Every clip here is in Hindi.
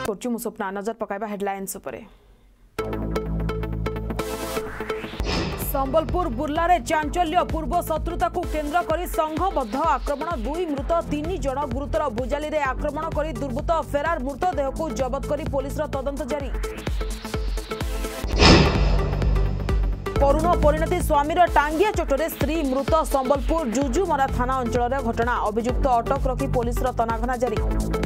करछु मु स्वप्ना नजर पकाइबा हेडलाइंस उपरे। संबलपुर बुर्ला रे चांचल्य पूर्व शत्रुता को केंद्र करी संघबद्ध आक्रमण 2 मृत 3 जन गुरुतर भुजाली रे आक्रमण करी दुर्बृत्त फेरार मृतदेह को जबत करी पुलिस रो तदंत जारी। करुण परिणति स्वामीर टांगिया चोटरे स्त्री मृत संबलपुर जुजुमरा थाना अंचल घटना अभियुक्त अटक रखी पुलिस रो तनाघना जारी।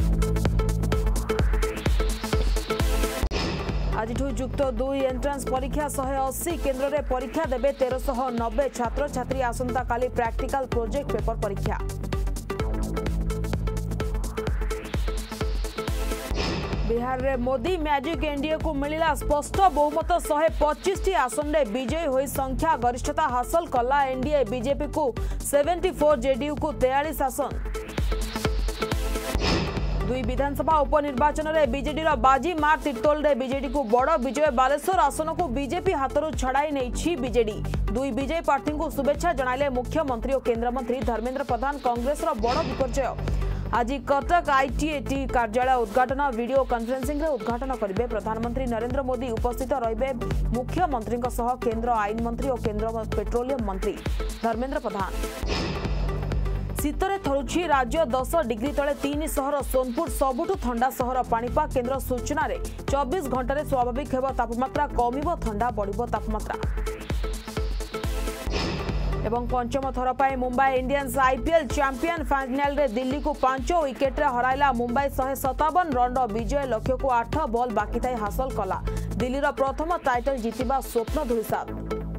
आज युक्त 2 एंट्रांस परीक्षा 180 केन्द्र में परीक्षा देवे 1390 छात्र छात्री आसंता काली प्रैक्टिकल प्रोजेक्ट पेपर परीक्षा। बिहार रे मोदी मैजिक एनडीए को मिला स्पष्ट बहुमत 125 आसन में विजयी हो संख्या गरिष्ठता हासिल कला एनडीए बीजेपी को 74 जेडीयू को 43 आसन। 2 विधानसभा उपनिर्वाचन में बीजेडी बाजी मार तिर्तोल रे बीजेडी को बड़ विजय बालेश्वर आसन को बीजेपी हाथों छड़ाई नहीं बीजेडी 2 विजयी प्रार्थी को शुभेच्छा जणाइले मुख्यमंत्री और केन्द्रमंत्री धर्मेंद्र प्रधान। कांग्रेस बड़ विपर्जय आज कटक आईटीएटी कार्यालय उद्घाटन वीडियो कॉन्फ्रेंसिंग रे उद्घाटन करेंगे प्रधानमंत्री नरेंद्र मोदी उपस्थित रहिबे मुख्यमंत्री केन्द्र आईन मंत्री और केन्द्र पेट्रोलियम मंत्री धर्मेंद्र प्रधान। शीतरे थरुछि राज्य 10 डिग्री तले 3 सहर सोनपुर सबुठु ठंडा सहर पाणीपाग केन्द्र सूचना 24 घंटे स्वाभाविक हेब तापमात्रा कमिबो ठंडा बढ़िबो तापमात्रा। एवं पंचम थर पर Mumbai Indians IPL champion final रे दिल्ली को 5 विकेट रे हराइला मुंबई 157 रन विजय लक्ष्य को 8 बॉल बाकी थाई हासिल कला दिल्ली रो प्रथम टाइटल जीतिबा स्वप्न धुलिसात।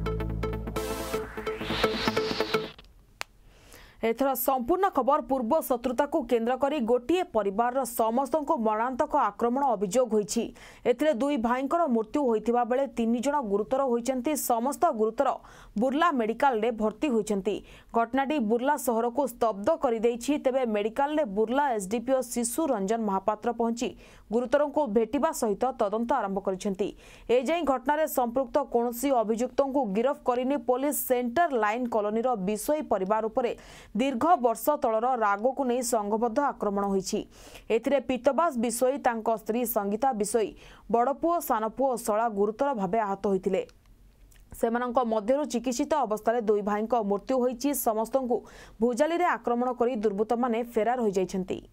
एथर संपूर्ण खबर पूर्व शत्रुता को केंद्र करी गोटिए परिवार समस्त को मरणांतक आक्रमण अभियोग होईछि। एथिरे 2 भाईंकर मृत्यु होइतिबा बेले 3 जन गुरुतर होइचंती समस्त गुरुतर बुर्ला मेडिकल रे भर्ती होइचंती। घटनाटी बुर्ला शहर को स्तब्ध करि दैछि। तेबे मेडिकल रे बुर्ला एसडीपीओ शिशु रंजन महापात्र पहुंची गुरुतरों को भेटिबा सहित तदंत आरंभ करिसेंती। ए जाई घटना रे संपृक्त कोनोसी अभियुक्तों को गिरफ करिनी पुलिस। सेंटर लाइन कॉलोनी रो विषय परिवार उपरे दीर्घ वर्ष तलर राग को नहीं संघबद्ध आक्रमण होईछि। एथिरे पीतबास विषय तांको स्त्री संगीता विषय बड़पुओ सानपुओ शला गुरुतर भावे आहत होइतिले। सेमानंको मध्यरु चिकित्सित अवस्था 2 भाईंको मृत्यु होईछि। समस्तଙ୍କୁ भुजाली रे आक्रमण करी दुर्बृत्त माने फेरार होई जाइछन्ति।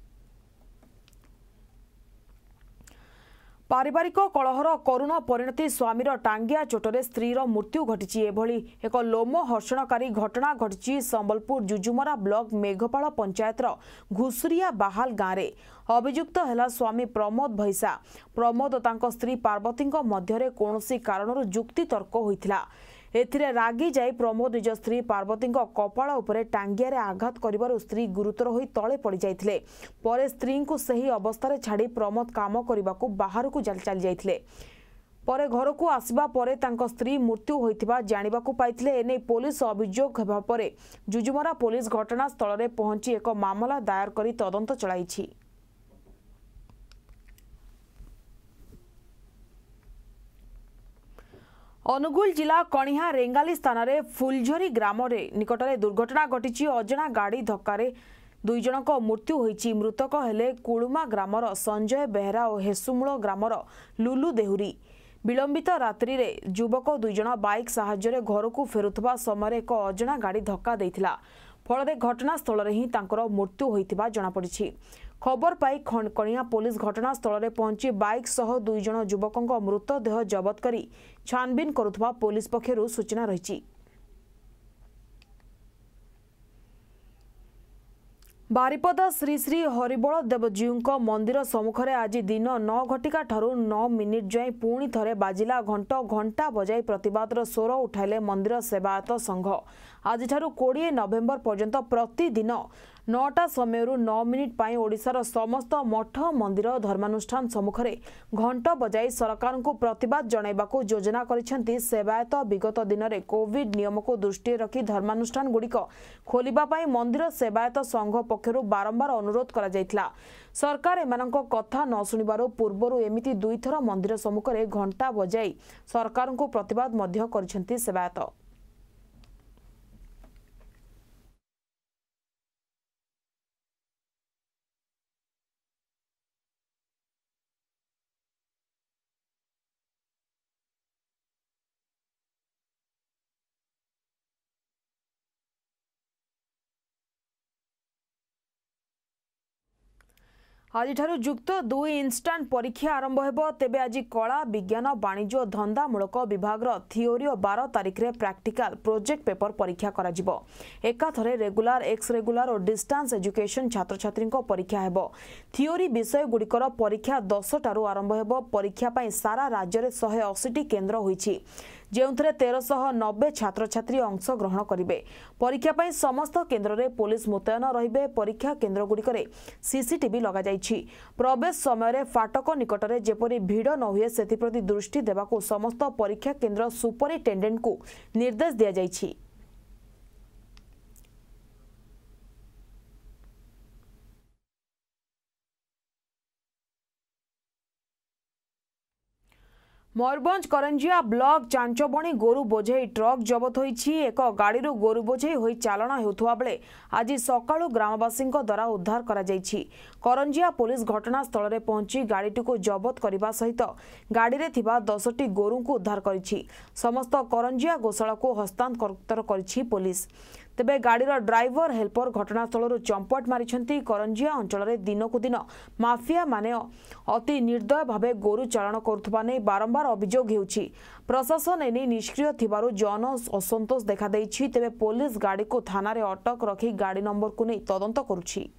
पारिवारिक कलहर करुण परिणति स्वामीर टांगिया चोटरे स्त्रीर मृत्यु घटी एभली एक लोमहर्षणकारी घटना घटी संबलपुर जुजुमरा ब्लॉक मेघपाल पंचायतर घुसुरिया बाहाल गाँव में। अभियुक्त है स्वामी प्रमोद भैसा। प्रमोद और तांको स्त्री पार्वती मध्य कौनसी कारणर जुक्ति तर्क होइथिला। एथिरे रागी जाई प्रमोद निज स्त्री पार्वती कपाल उपरे टांगिया रे आघात करिबारु स्त्री गुरुतर होई तळे पड़ी जाइथिले। परे स्त्री को सही अवस्था रे छाड़ी प्रमोद काम करिबाकू बाहर को चली जाइथिले। परे घर को आसबा परे तांको स्त्री मृत्यु होइथिबा जानिबाकू पाइथिले। एने पुलिस अभियोग हेबा परे जुजुमरा पुलिस घटनास्थल रे पहुंची एक मामला दायर करी तदंत चलाइछि। अनुगुल जिला कणिहा रेंगाली स्थान रे फुलझरी ग्राम रे निकट में दुर्घटना घटी। अजना गाड़ी धक्का 2 जनक मृत्यु होईछि। मृतक हेले कुळुमा ग्रामर संजय बेहरा और हेसुमूल ग्रामर लुलु देहुरी। विलंबित रात्रि रे युवक 2 जन बाइक साहाय्य घर को फेरुथबा समय एक अजना गाड़ी धक्का देइथिला। फल घटनास्थल रे ही तांकर मृत्यु होइतिबा जणा पड़िछि। खबर पाई कणिया पुलिस घटनास्थल रे पहुंची बाइक सह 2 जन युवकों मृतदेह जबत करी छानबीन करुथबा पुलिस पक्षरु सूचना रहिछि। बारिपदा श्री श्री हरिबल देवजीउ मंदिर सम्मुखें आज दिन 9 घटिका ठारू 9 मिनिट जाए पुणी थरे बाजिला घंटा बजाई प्रतिवादर स्वर उठाइले मंदिर सेवायत संघ। आज 20 नवेम्बर पर्यंत प्रतिदिन 9टा समय 9 मिनिट पाई ओडिशार समस्त मठ मंदिर धर्मानुष्ठान सम्मुखें घंट बजाई सरकार को प्रतिवाद जणाइबाकू योजना करिसेंती सेवायत। विगत दिन में कोविड नियम को दृष्टि रखी धर्मानुष्ठान गुड़िक खोलिबा पाई मंदिर सेवायत संघ पक्षरु बारंबार अनुरोध करा जायतिला। सरकार एमानंको कथा न सुनिबारु पूर्वरु एमिति 2 थर मंदिर सम्मुखें घंटा बजाई सरकार को प्रतिवाद मध्य करिसेंती सेवायत। आज युक्त 2 इन्स्टांट परीक्षा आरंभ हो तेबे आज कला विज्ञान वाणिज्य और धंदामूलक विभाग थियोरी और 12 तारिख रे प्रैक्टिकल प्रोजेक्ट पेपर परीक्षा करा जिवो। एकाथरे रेगुलर एक्स रेगुलर और डिस्टेंस एजुकेशन छात्र छात्री परीक्षा हेबो। थियोरी विषय गुड़िकर परीक्षा 10 टारू आरंभ हो। परीक्षा पई सारा राज्य में 180 केन्द्र होईछि जेउथरे 1390 छात्र छात्री अंश ग्रहण करिवे। परीक्षा पई समस्त केन्द्र रे पुलिस मुतयन रहिबे। परीक्षा केन्द्र गुड़िकरे सीसीटीवी लगा जाइछि। प्रवेश समय रे फाटक निकट रे जेपरि भीड़ न हुए सेथिप्रति दृष्टि देबाकू समस्त परीक्षा केन्द्र सुपरिटेंडेंट को निर्देश दिया जाइछि। मयूरभंज करंजिया ब्लॉक चांचबणी गोरु बोझे ट्रक जबत होईछि। एक गाड़ी गोरु बोझे होई चालना हेउथुवा बेले आज सकाळु ग्रामवासी द्वारा उद्धार करा जाइछि। करंजिया पुलिस घटनास्थल रे पहुंची गाड़ीटी को जबत करने सहित गाड़ी रे थिबा 10टी गोरु को उद्धार करिछि। समस्त करंजिया गोशाला को हस्तांतर करिछि पुलिस। तेबे गाड़ीर ड्राइवर हेल्पर घटनास्थल चंपट मारिछंती। करंजिया अंचल में दिनकू दिन माफिया माने अति निर्दय भावे गोरु चालाण करुथबा नै बारंबार अभियोग हेउछि। प्रशासन एने निष्क्रिय थिबारु जन असंतोष देखा देइछि। तेबे पुलिस गाड़ी को थाना रे अटक रखी गाड़ी नंबर को नै तदंत करुछि।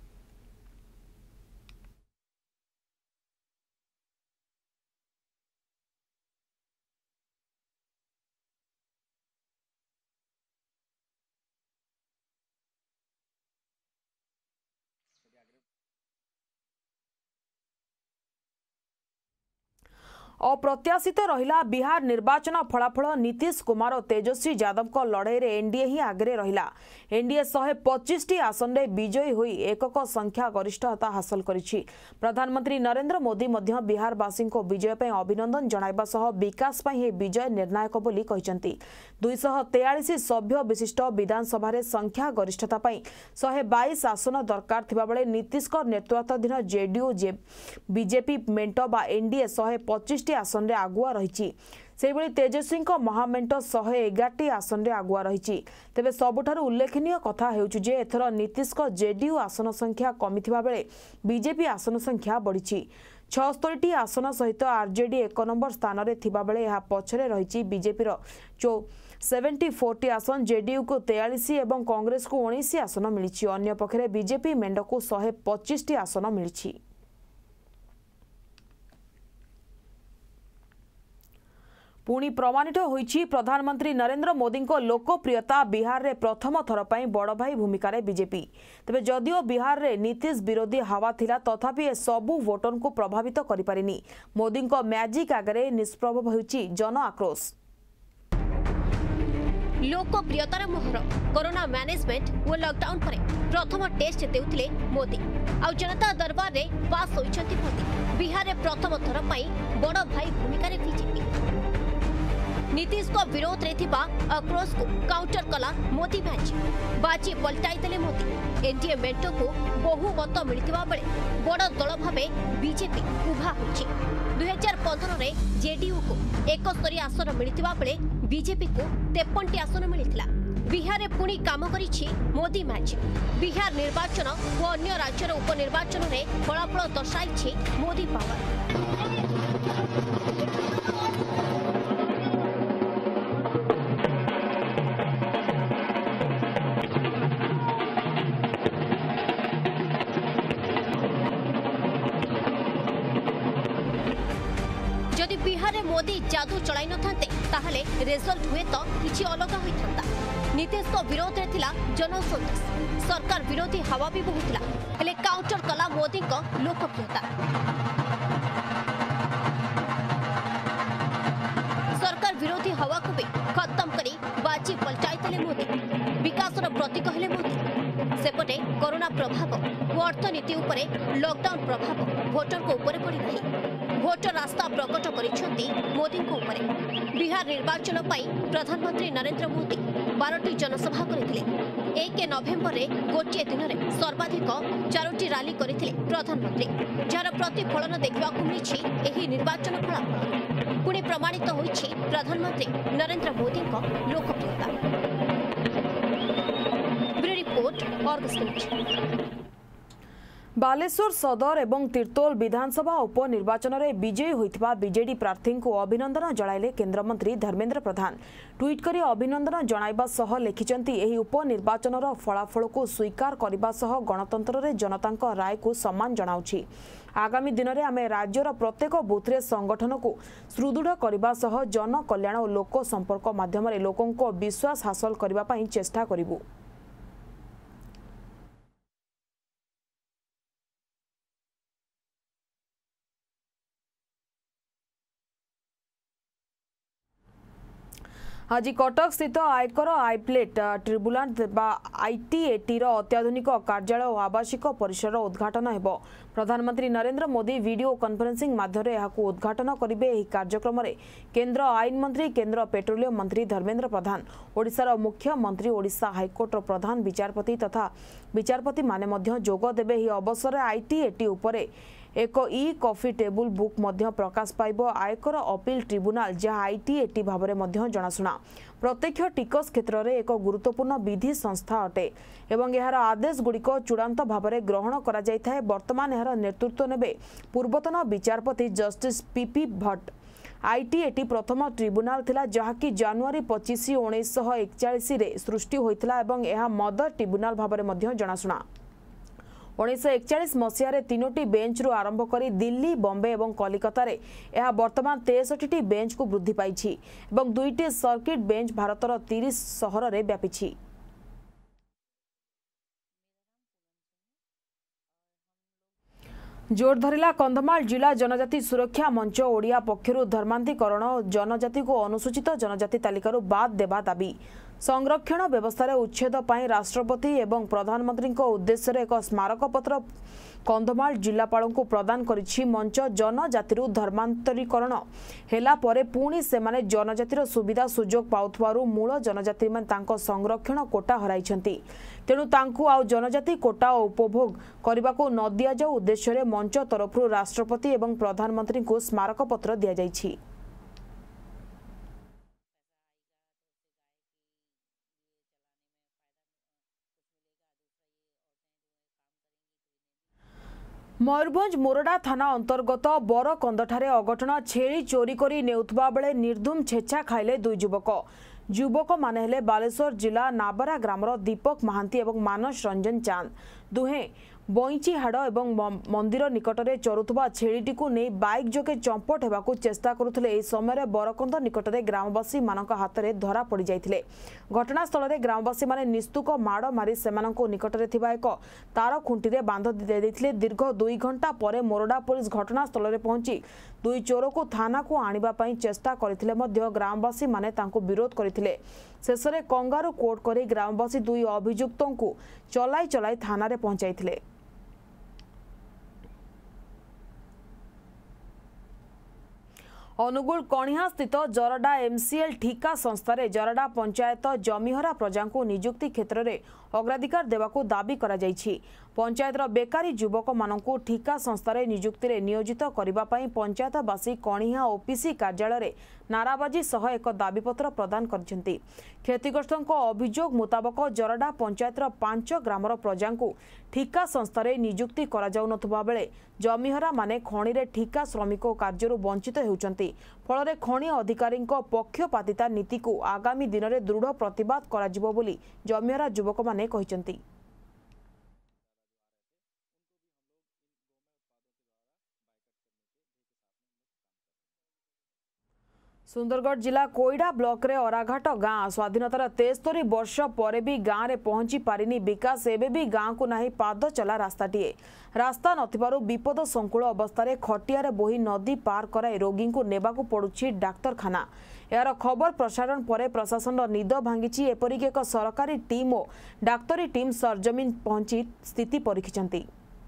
अप्रत्याशित रहिला बिहार निर्वाचन फलाफल। नीतीश कुमार और तेजस्वी यादव को लड़ाई रे एनडीए ही आगे रहिला। एनडीए 125टी आसन रे विजयी होई एकक संख्या गरिष्ठता हासिल करिछि। प्रधानमंत्री नरेंद्र मोदी मध्य बिहारवासी को विजय पे अभिनंदन जणाइबा सह विकास पे हे विजय निर्णायक बोली कहिसंती। 243 सभ्य विशिष्ट विधानसभा रे संख्या गरिष्ठता पे 122 आसन दरकार थिबा बेले नीतीश को नेतृत्वाधीन जेडीयू बीजेपी मेंट बा एनडीए 125 आसन रे आगुआ रही। तेजस्वी महामेंट 111टी आसन रे आगुआ रही। तेबे सबुठारु उल्लेखनीय कथा हेउछु जे एथर नीतीश को जेडीयू आसन संख्या कमिथिबा बेले बीजेपी आसन संख्या बढ़ी। 76टी आसन सहित आरजेडी 1 नंबर स्थान रे थिबा बेले यह पछरे रही। बीजेपी रो 74टी आसन, जेडीयू को 43 एवं कांग्रेस को 19 आसन मिली। अन्य पक्षरे बीजेपी मेंड को 125टी आसन मिली। पुणी प्रमाणित होईछि प्रधानमंत्री नरेंद्र मोदी को लोकप्रियता। बिहार रे प्रथम थर पई बड़ भाई भूमिका रे बीजेपी। तबे जदिओ बिहार रे नीतीश विरोधी हवा थिला तथापि ए सबु वोटर को प्रभावित करि पारिनी। मोदी को मैजिक आगरे निष्प्रभ होईछि जन आक्रोश। लोकप्रियतार मोहर कोरोना मैनेजमेंट और लॉकडाउन पर प्रथम टेस्ट देउथिले मोदी आ जनता दरबार रे पास होइछंती मोदी। बिहार रे प्रथम थर पई बड़ भाई भूमिका रे बीजेपी। नीतीश को विरोध रे थिबा आक्रोश को काउंटर कला मोदी मैच। बाजी पलटाई देले मोदी। एनडीए मेंट को बहुमत मिलतिबा बेले बड़ दल भावे बीजेपी उभा होछि। 2015 रे जेडीयू को 71 आसन मिलतिबा बेले बीजेपी को 53टी आसन मिलिथिला। बिहार में पुणी काम करिछि मोदी मैच। बिहार निर्वाचन और अन्य राज्यर उपनिर्वाचन रे फलाफल दर्शाइछि मोदी पावर। जदि बिहार में मोदी जादू चलाई न थांते ताहले रिजल्ट हुए तो किछि अलग होई थांता। नीतीश को विरोध रे थिला जनसंतोष। सरकार विरोधी हवा भी बहुथिला हेले काउंटर कला मोदी को लोकप्रियता। सरकार विरोधी हवा को भी खत्म करी बाजी पलटाई देले मोदी। विकास प्रतीक हेले मोदी। सेपटे कोरोना प्रभाव और अर्थनीति उपरे लॉकडाउन प्रभाव भोटर को ऊपर पड़ी नहीं। भोटर रास्ता प्रकट करिसेंती मोदी को ऊपर। बिहार निर्वाचन पाई प्रधानमंत्री नरेंद्र मोदी 12टी जनसभा करथिले। 1 नवेम्बर रे गोटे दिन में सर्वाधिक 4टी रैली करथिले प्रधानमंत्री। जार प्रतिफलन देखा मिली एही निर्वाचन फलाफल। पुणी प्रमाणित होईछि प्रधानमंत्री नरेंद्र मोदी को लोकप्रियता। Bureau report Argus news. Baleswar सदर एवं तीर्तोल विधानसभा उपनिर्वाचन में विजयी होइथिबा बीजेडी प्रार्थी को अभिनंदन जणाइले केन्द्रमंत्री धर्मेन्द्र प्रधान। ट्वीट करी अभिनंदन जणाइबा सह लिखिचंती एही उपनिर्वाचन फलाफल को स्वीकार करने सह गणतंत्र रे जनतांक राय को सम्मान जणाउछि। आगामी दिन में आमे राज्यर प्रत्येक बूथरे संगठन को सुदृढ़ करने सह जन कल्याण और लोक संपर्क माध्यम लोकों विश्वास हासिल करबा पई चेष्टा करिबु। आज कटक स्थित आयकर आईप्लेट ट्रिब्यूनल आईटीएटी अत्याधुनिक कार्यालय और आवासिक परिसर उद्घाटन हेबो। प्रधानमंत्री नरेंद्र मोदी वीडियो कॉन्फ्रेंसिंग माध्यम यहाकू उद्घाटन करिवे। एही कार्यक्रम रे केंद्र आईन मंत्री, केंद्र पेट्रोलियम मंत्री धर्मेन्द्र प्रधान, ओडिशार मुख्यमंत्री, ओडिशा हाईकोर्ट प्रधान विचारपति तथा विचारपति माने मध्य जोग देबे। एही अवसर आईटीएटी उपरे एक ई कॉफी टेबुल बुक मध्य प्रकाश पाइब। आयकर अपील ट्रिब्यूनल जहाँ आईटीएटी भाव में जनाशुना प्रत्यक्ष टिकस क्षेत्र में एक गुरुत्वपूर्ण विधि संस्था अटे एवं यार आदेश गुड़िक चूड़ांत भाव में ग्रहण करा जाय थाए। वर्तमान यार नेतृत्व नेबे पूर्वतन विचारपति जस्टिस पीपी भट्ट। आईटीएटी प्रथम ट्रिब्यूनल थिला जहाँकि जनवरी 25, 1941 रे सृष्टि होइथिला एवं यह मदर ट्रिब्यूनल भाव में जनाशुना। 1941 मसीह तीनोटी बेंच रु आरंभ करी दिल्ली, बॉम्बे और कलिकता रे यह वर्तमान 63टी बेंच को वृद्धि पाइछि एवं 2टी सर्किट बेंच भारतर 30 सहर रे व्यापिछि। जोर धरिला कंधमाल जिला जनजाति सुरक्षा मंच। ओडिया पक्षरु धर्मांतरीकरण, जनजाति को अनुसूचित जनजाति तालिकारु बाद देबा दाबी, संरक्षण व्यवस्था उच्छेद पाई राष्ट्रपति एवं प्रधानमंत्री उद्देश्य एक स्मारक पत्र कंधमाल जिलापाल को प्रदान करिछि मंच। जनजाति धर्मांतरीकरण हेला परे पुणी सेमाने जनजातिर सुविधा सुजोग पाउथवारु मूल जनजाति में तांको संरक्षण कोटा हराइछंती। तेणु तांकु आउ जनजाति कोटा उपभोग करने को न दिया जाऊ उद्देश्य मंच तरफ राष्ट्रपति एवं प्रधानमंत्री को स्मारक पत्र दिया जाइछि। मयूरभंज मोरडा थाना अंतर्गत बरकंदठारे अघटन। छेली चोरी करी नेउथबा बेले निर्धूम छेचा खाइले 2 युवक। युवक माने हेले बालेश्वर जिला नाबरा ग्रामर दीपक महांती एवं मानस रंजन चांद। दुहे बईचीहाड़ एवं मंदिर निकट में चरुथबा छेलीटी को नहीं बाइक जोगे चंपट हेबाकू चेष्टा करुथिले। एही समय बरकंद निकट में ग्रामवासी मानक हाथ में धरा पड़ जाइथिले। घटनास्थल में ग्रामवासी माने निस्तुक माड़ मारी सेमानंको निकट में थिबा एक तार खुंटी रे बांध देइथिले। दीर्घ 2 घंटा पर मोरडा पुलिस घटनास्थल में पहुंची 2 चोर को थाना को आनिबा पई चेष्टा करथिले मध्य ग्रामवासी माने तांको विरोध करथिले। शेष में कंगारू कोर्ट करी ग्रामवासी 2 अभियुक्तों को चलाई चलाई थाना रे पहुंचाइथिले। अनुगुल कणिहा स्थित जरडा एमसीएल ठिका संस्था जरडा पंचायत जमीहरा प्रजा को नियुक्ति क्षेत्र में अग्राधिकार देवाकू दाबी करा जाइछि। पंचायतर बेकारी युवक मानकू ठिका संस्था नियुक्ति रे नियोजित करबा पई पंचायतवासी कणिहा ओपीसी कार्यालय रे नाराबाजी सह एक दाबीपत्र प्रदान करछन्ति। क्षतिग्रस्तों अभियोग मुताबक जरडा पंचायतर 5 ग्रामर प्रजा को ठिका संस्था नियुक्ति करा जाउ नथबा बेले जमीहरा माने खणी रे ठिका श्रमिक कार्यरु वंचित हेउचन्ति। फल खणी अधिकारी पक्षपातिता नीति को आगामी दिन में दृढ़ प्रतिवाद करा जिवो बोली जमीहरा युवक माने कहिसन्ति। सुंदरगढ़ जिला कोईडा ब्लॉक रे अराघाट गाँ स्वाधीनतार 73 वर्ष पर भी गाँव में पहुंची पारिनी विकास। एबे भी गाँव को नहीं पाद चला रास्ताटीए। रास्ता नथिबारु विपद संकुल अवस्था खटियार बोही नदी पार कराई रोगी को नेबाकू पड़ुछि डाक्तरखाना। यार खबर प्रसारण पर प्रशासन निद भांगी। एपरिक एक सरकारी टीम और डाक्तरी टीम सरजमीन पहुंची स्थिति परीक्षिंट।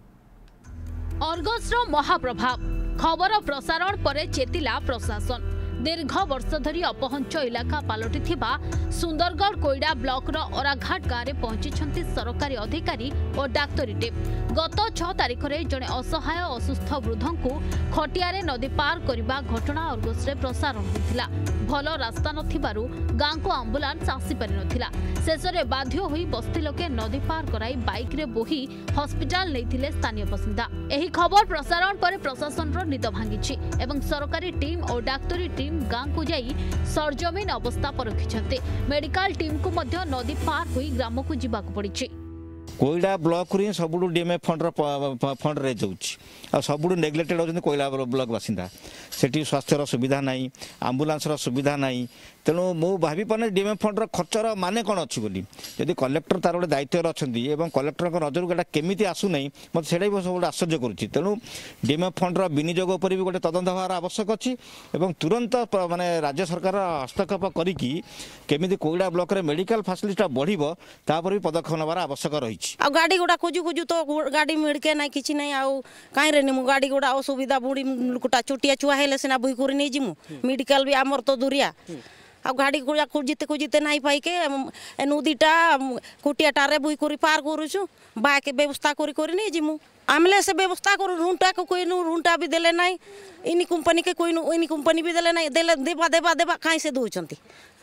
अर्गसर महाप्रभाव खबर प्रसारण पर चेतिला प्रशासन। दीर्घ वर्ष धरी अपहंच इलाका पलटि सुंदरगढ़ कोईडा ब्लॉक अराघाट गाँव में पहुंची सरकारी अधिकारी और डाक्तरी टीम गत 6 तारिख में जड़े असहाय असुस्थ वृद्ध को खटिया नदी पार करने घटना अर्गस प्रसारण होता। भल रास्ता नथिबारु गाँ को आंबुलांस आसी पारि नथिला। शेष में बाध्य होई बस्ती लोके नदी पार कराई बाइक रे बोही हॉस्पिटल नैथिले स्थानीय बासिंदा। एही खबर प्रसारण पर प्रशासन रो निद भांगी एवं सरकारी टीम और डाक्तरी टीम गाँ को जाई सरजमीन अवस्था परखिछन्ते। मेडिकल टीम को मध्य नदी पार होई ग्राम को जिबाक पड़िछि। कोईडा ब्लॉक रू सब डीएमएफ फंड रे जाऊँगी आ सब नेग्लेक्टेड होती कोईला ब्लॉक बासिंदा सेठी स्वास्थ्यर सुविधा ना आंबुलांस सुविधा ना तेणु मु भावी पाने डीएमएफ फंड खर्चर माने कौन अच्छी बोली जदि कलेक्टर तार गोटे दायित्व अच्छा कलेक्टर नजर को केमी आसूना मत से सब आश्चर्य करुच्ची। तेणु डीएमएफ फंड विनियोग पर भी गोटे तदंत हमार आवश्यक अच्छी तुरंत माने राज्य सरकार हस्तक्षेप करमी कोईडा ब्लॉक रे मेडिकल फैसिलिटी बढ़िबो तापर भी पदक्षेप नबार आवश्यक रही। गाड़ी गुड़ा खोजु खोजु तो गाड़ी मिड़के ना कि ना कहीं रे निमु गाड़ी गुड़ा असुविधा बुढ़ी लुकुटा चोटिया छुआ हेले सिना बुई कर नहीं जिमु मेडिकल भी आमर तो दूरिया आ गाड़ी गुड़ा खोजिते खोजिते नहीं पाई के नदीटा कुटियाटारे बुई कर पार करुचु बाके व्यवस्था कर नहीं जिमु आमले से व्यवस्था करू रुंटा को कोई रुंटा भी देले नहीं इनी कंपनी के कोई इनी कंपनी भी देले नहीं देले देबा देबा देबा कहीं से दउचंती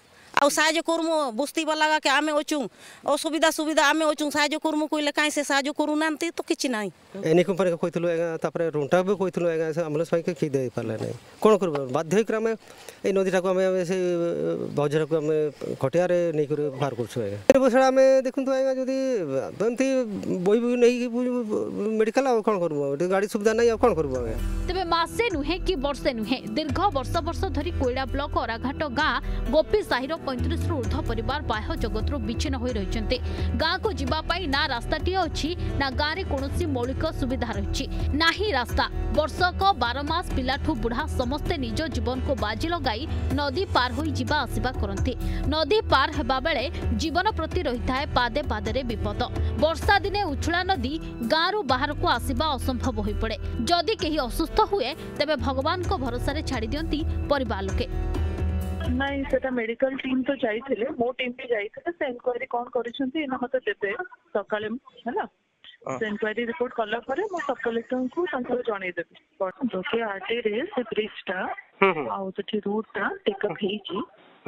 आउ साहाଯ୍य करमु बस्ती वाला के आमे अचु असुविधा सुविधा आमे अचु साहाଯ୍य करमु कोइले काई से साहाଯ୍य करू नांती तो किछि नाही एनी कंपनी के कइथलु तापर रुंटा भी कइथलु एम्बुलेंस पाई के खी दे पारले नै कोन करबो बाध्य क्रम ए नदीटा को हमें से बजार को हमें खटिया रे नै कर बाहर करछु ए बसड़ा में देखुन तो जदी तंती बोई भी नै मेडिकल आ कोन करबो गाड़ी सुविधा नै आ कोन करबो तबे मासे नुहे कि वर्षे नुहे दीर्घ वर्ष धरी कोईडा ब्लॉक अराघाट गाँ गोपी साहिर 35 रु ऊर्ध्व परिवार बाह्य जगत विच्छिन्न हो रही। गाँ को जीवाई ना रास्ताटी अच्छी ना गाँव में कौन मौलिक सुविधा रही ना ही रास्ता। वर्षक 12 मास पिलाठू बुढ़ा समस्ते निज जीवन को बाजी लगाई नदी पार हो जीवा आसिबा करती। नदी पार हेबा बेले जीवन प्रति रही है पादे पादे विपद। वर्षा दिने उछुला नदी गाँव बाहर को आसिबा असंभव हो पड़े। जदि केही असुस्थ हुए तेबे भगवान को भरोसा रे छाड़ी दियंती परिवार लोके। नहीं सेटा मेडिकल टीम तो जाइथिले मो टीम भी जाइथिले से इंक्वायरी कोन करिसंती एना मते देबे सकाले हैला से इंक्वायरी रिपोर्ट कला परे मो सब कलेक्टर को संकर जणाई देबे बट दोके आटे रे से ब्रिजटा आउ तो रूटटा टेकअप हेची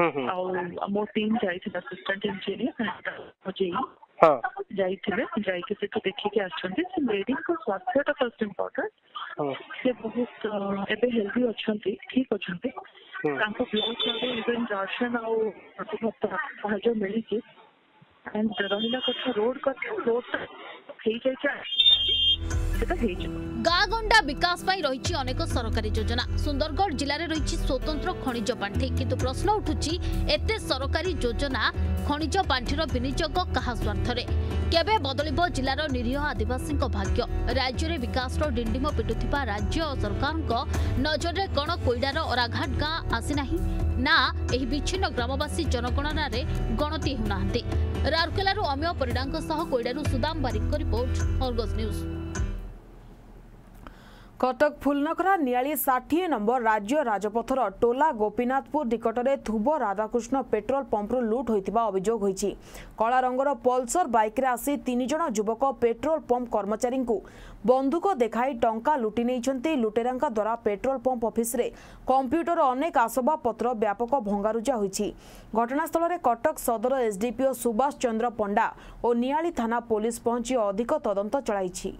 आउ मो टीम जाइथिले असिस्टेंट इंजीनियर होजी हां जाइथिले जाई के से देखि के आछंती से लेडी को स्वास्थ्यटा फर्स्ट इंपोर्टेंट से बहुत एबे हेल्दी अछंती ठीक अछंती तांको ब्लॉक रे इवन राशन आउ साहाଯ୍ୟ मिली एंड रहिला कथा रोड हेई जाय गाँ गंडा विकास रही अनेक सरकारी योजना। सुंदरगढ़ जिले में रही स्वतंत्र खनिज पांठी किंतु प्रश्न उठुची एते सरकारी योजना खनिज पांठीर विनियोग कहा स्वार्थ केबे बदलिबो जिलार निरीह आदिवासी भाग्य। राज्य में विकास डिंडिम पिटुथिबा राज्य सरकार नजर में कौन कोईडार अराघाट गाँ आसीना ना एही विच्छिन्न ग्रामवासी जनगणना रे गणति होना। राउरकेलारू अमेय परिडांक सह कोईडारू Sudam Barik report Argus news. Cuttack Phulnakhara Niali 60 number राज्य राजपथर टोला गोपीनाथपुर निकट में थुब राधाकृष्ण पेट्रोल पंपरू लुट होइतिबा अभियोग होइछि। कला रंगर पल्सर बाइक रे आसी 3 जण युवक पेट्रोल पंप कर्मचारी को बंदूक देखाई टंका लुटि नैछन्ति। लुटेरांका द्वारा पेट्रोल पंप ऑफिस रे कंप्यूटर अनेक आसबाब पत्र व्यापक भंगारुजा होइछि। घटनास्थल में कटक सदर एसडीपीओ सुभाष चंद्र पंडा और नियाली थाना पुलिस पहुंची अधिक तदंत चलाइछि।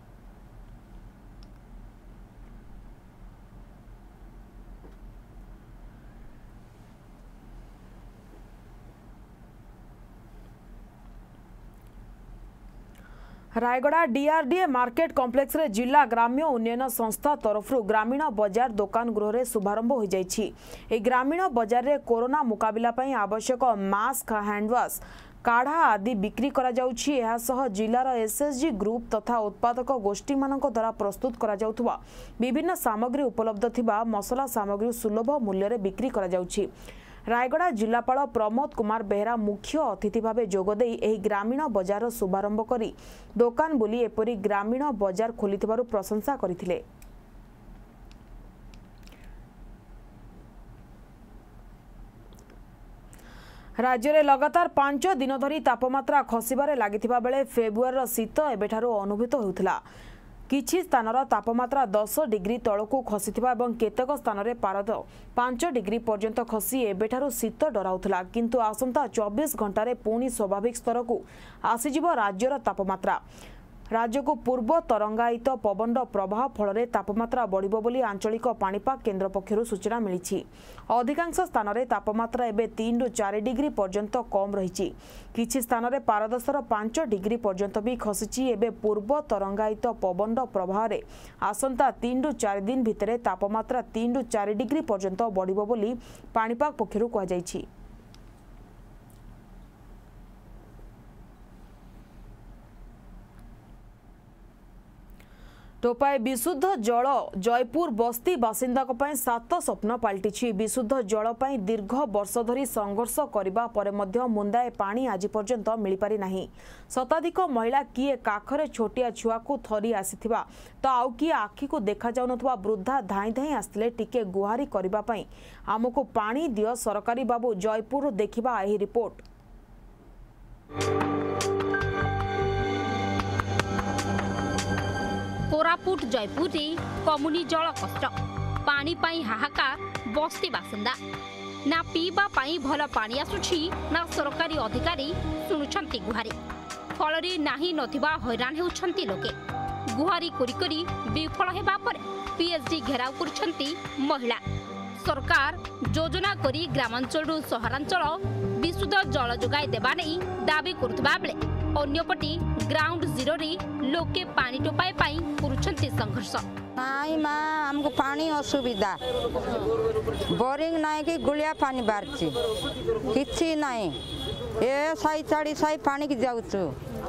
रायगड़ा डीआरडीए मार्केट कॉम्प्लेक्स रे जिला ग्राम्य उन्नयन संस्था तरफ ग्रामीण बजार दुकान गृह रे शुभारंभ हो जाइछि। ए ग्रामीण बजार रे कोरोना मुकाबिला पई आवश्यक मास्क हैंडवाश काढ़ा आदि बिक्री करा जाउछि। एहा सह जिलार एसएसजी ग्रुप तथा उत्पादक गोष्ठी मानक द्वारा प्रस्तुत करा जाउथबा विभिन्न सामग्री उपलब्ध थिबा मसला सामग्री सुलभ मूल्य रे बिक्री करा जाउछि। रायगड़ा जिलापाल प्रमोद कुमार बेहरा मुख्य अतिथि भाव जोगदे एही ग्रामीण बजार शुभारंभ करी दुकान बुली एपरी ग्रामीण बजार खोलिथिबारु प्रशंसा करथिले। राज्य में लगातार 5 दिन धरी तापमात्रा खसबार लगिथिबा बेले फेब्रुआरी शीत एबेठारु अनुभूत होउथिला। किछि स्थानर तापमात्रा 10 डिग्री तळकू खसिथिबा एवं केतक स्थान में पारद 5 डिग्री पर्यंत खसी एबेठारु शीत डराउथिला। किंतु आसंता 24 घंटे पुणी स्वाभाविक स्तर को आसीजिबो राज्यर तापमात्रा। राज्य को पूर्व तरंगायित पवन प्रवाह फल तापमात्रा बढ़िबो बोली आंचलिक पाणीपाग केन्द्र पक्षरु सूचना मिली। अधिकांश स्थान में तापमात्रा एबे 3 रु 4 डिग्री पर्यंत कम रही। किछि स्थान में पारदस्तर 5 डिग्री पर्यंत भी खसी। एबे पूर्व तरंगायित पवन प्रवाह रे आसंता 3 रु 4 दिन भितर तापमात्रा 3 रु 4 डिग्री पर्यंत बढ़िबो बोली पाणीपाग पक्षरु कहुଯାଇଛି। टोपाए विशुद्ध जल जयपुर बस्ती बासिंदा 7 स्वप्न पलटि। विशुद्ध जल पर दीर्घ वर्ष धरी संघर्ष करने पर मुंदाए पानी आज पर्यंत मिल पारि नाही। शताधिक महिला किए काखरे छोटिया छुआ को थरी आसीथिबा तो आउ किए आखि को देखा जाउनथबा वृद्धा धाई धाई आसले टिके गुहारी करबा पई आमको पानी दियो सरकारी बाबू जयपुर देखिबा एही रिपोर्ट। कोरापुट जयपुर कमुनी जल कष्ट पानी पाई हाहाकार बस्ती बासिंदा ना पीवा पाई भल पानी आसुछि ना सरकारी अधिकारी शुणुछंती गुहारी फल नाही नथिबा हैरान हेउछंती लोके। गुहारी करी करी विफल हेबा पर पीएचडी घेराव करछंती महिला। सरकार योजना करी ग्रामांचल सहरांचल विशुद्ध जल जोगाई देबा नै दाबी करथबा बेले अन्यपटी ग्राउंड जीरो रे लोके पानी टोपाए पाई करुछंती संघर्ष। नाई माँ हमको पानी असुविधा बोरिंग नाई कि गुलिया पानी बारची किछि नाई ए साई चाड़ी साई पानी की जाउछु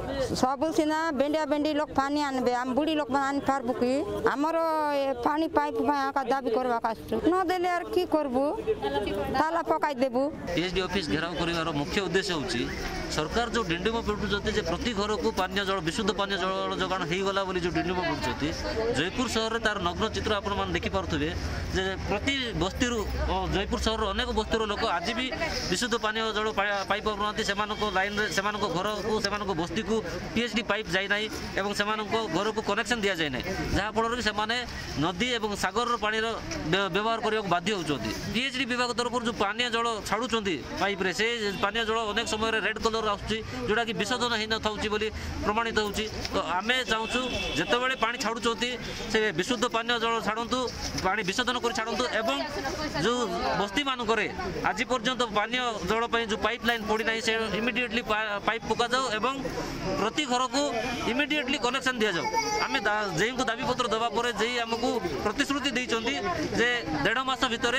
सबु सिना बेंडिया बेंडी लोग पानी आनबे हम बुढ़ी लोग पानी पारबु कि हमर पानी पाइप का दाबी करबा कास्तु न देले आर की करबु ताला पकाई देबु। पीएचडी ऑफिस घेराव करिवार मुख्य उद्देश्य होची सरकार जो डिंडिम पिटुचती जे प्रति घर को पानीय जल विशुद्ध पानीय जल जोगाण हो गला बोली जो डिंडिम पिटुचती जयपुर शहर रे तार नग्न चित्र आपण मान देखि पारुथबे जे प्रति बस्ती रु जयपुर शहर रो अनेक बस्ती रो लोक आज भी विशुद्ध पानीय जल पाई पारुनांती। सेमानको लाइन रे सेमानको घर को सेमानको बस्ती को पीएचडी पाइप जाय नाही एवं सेमानको घर को कनेक्शन दिया जाय नाही जहा फल से माने नदी एवं सागर रो पानी रो व्यवहार करियो बाध्य होचोती। पीएचडी विभाग तरफ जो पानीय जल छाडुचोंती पाइप रे से पानीय जल अनेक समय रे रेड कलर आसुची जोटा कि विशोधन ही न थाउची बोली प्रमाणित होउची। तो आमे चाहूछु जेतेबेले पानी छाडुचोंती से विशुद्ध पानीय जल छाडंतु पानी विशोधन कर छाडंतु एवं जो बस्ती मान करे आज पर्यंत पानीय जल पई जो पाइपलाइन पड़ी नाही से इमिडिएटली पाइप पका जाओ एवं प्रति घर को इमिडिएटली कनेक्शन दिया जाओ। आमे जेई को दाबी पत्र दबा परे जेई हमकु प्रतिश्रुति दैचंती जे 1.5 मास भितरे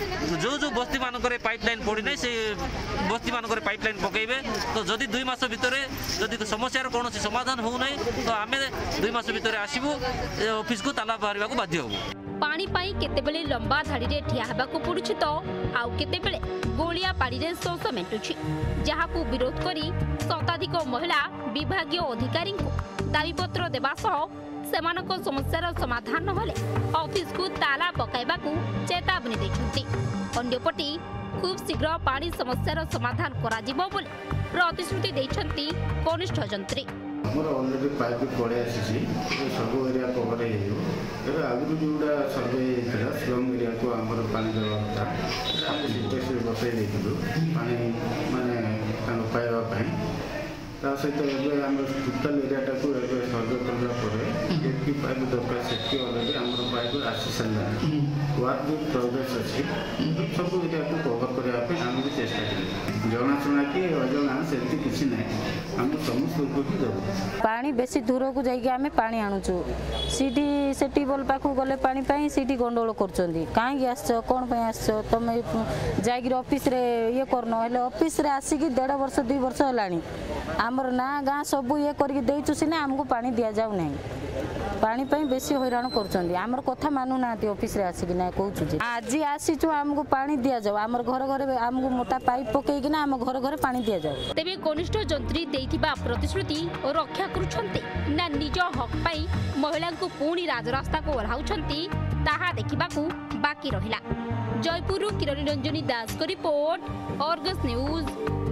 जो जो बस्ती मान करे पाइपलाइन पड़ी नाही से बस्ती मान करे पाइपलाइन पकेइबे। तो जदि 2 मास भितरे जदि समस्यार कौन समाधान हो नहीं तो आम 2 मास भितर आसबू ऑफिस को ताला मारिबा को बाध्य होबू। पानी पाई केतेबेले लंबा धाड़ी रे ठिया हेबाकू पड़ुछि तो आउ केतेबेले गोलिया पाड़ी रे शोष मेंटुछि जहाकू विरोध करी शताधिक महिला विभागीय अधिकारी को दाबी पत्र देबा सह सेमानक समस्यार समाधान नहले ऑफिस को ताला पकाइबाकू चेतावनी दैछंती। अन्यपटी खूब शीघ्र पानी समस्यार समाधान करा जिवो बोली प्रतिश्रुति दैछंती कनिष्ठ जंत्री। हमर ऑलरेडी पाइप पड़े आसी सब एरिया कवर हो एवं आगु जोड़ा सर्वे होता स्लम एरिया को आमर पानी देवा था बसई पानी माने पाइबापी सहित आम टोटाल एरियाटा को सर्वे करने पाइप दरकार से अलरेडी आम पाइप आसी सारा वर्क भी प्रोग्रेस अच्छी सब एरिया को कवर करने आम भी चेष्टा करें जनाशुना कि अजना से किसी ना आम समस्त भी देव पानी बेसी दूर को जाइए आम पानी आणुचु सीटी से ट्यूबवेल पाखु गले पानी पाई सीटी गंडोल कर कहीं आस कौन आस तुम जाकर ऑफिस रे ये करन हेले ऑफिस रे आसिक 1.5 वर्ष 2 वर्ष है आमर ना गाँ सब ये करके देचु सिना आमको पानी दि जाऊ नहीं। पानी बेसी हैरान कर कथा मानु ना ऑफिस रे आसिक ना कहूँ आज आसीचु आमको पानी दि जाओ आम घर घर आमको मोटा पाइप पकईकिना आम घर घर पानी दि जाओ। तेबे कनिष्ठ जंत्री देइथिबा प्रतिश्रुति और रक्षा करुछन्ते ना निज हक पाई महिला को पुणी राजरास्ता को ओह्लाउछन्ते ताहा देखिबाकू बाकी रहिला। जयपुर किरण रंजनी दास को रिपोर्ट अर्गस न्यूज।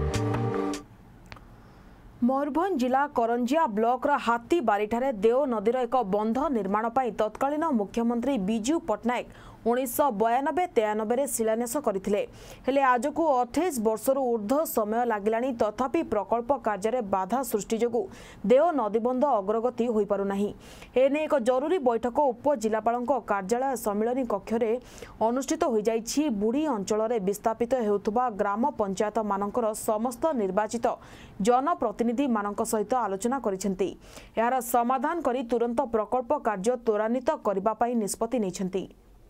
मयूरभंज जिला करंजिया ब्लॉक हाथीबारी देव नदीर एक बंध निर्माण पर तत्कालीन मुख्यमंत्री बिजू पट्टनायक 1992-93 शिलान्यास करते आज को 28 वर्षर ऊर्ध्व समय लगिलानी तथापि प्रकल्प कार्य बाधा सृष्टि जोगु देव नदीबंध अग्रगति हो पारुना। एने एक जरूरी बैठक उपजिलापाल कार्यालय सम्मिलन कक्ष अनुष्ठित हो जाइछि। बुढ़ी अंचल विस्थापित हेउथुबा ग्राम पंचायत मानकर समस्त निर्वाचित जनप्रतिनिधि मानक सहित आलोचना करिसेंती। यार समाधान करी तुरंत प्रकल्प कार्य त्वरान्वित करबा पई निष्पत्ति नेछंती।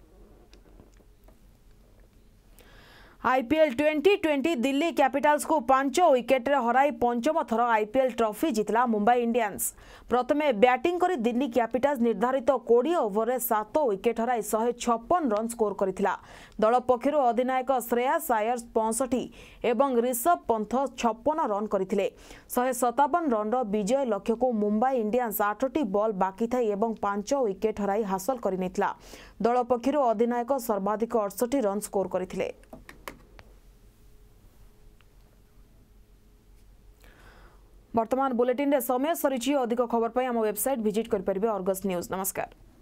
आईपीएल 2020 दिल्ली कैपिटल्स को 5 विकेट हराई पंचम थर आईपीएल ट्रॉफी जितला मुंबई इंडियंस। प्रथमे बैटिंग करी दिल्ली कैपिटल्स निर्धारित 20 ओवर में 7 विकेट हराई 156 रन स्कोर करथिला। दल पक्षरु अधिनायक श्रेयस अय्यर 65 एवं ऋषभ पंत 56 रन करथिले। 157 रन विजय लक्ष्य को मुंबई इंडियंस 8टी बॉल बाकी थाई एवं 5 विकेट हराई हासिल करनेथिला। दल पक्षरु अधिनायक सर्वाधिक 68 रन स्कोर करथिले। वर्तमान बुलेटिन रे समय सरीची। अधिक खबर पर आम वेबसाइट विजिट कर परिबे अर्गस न्यूज। नमस्कार।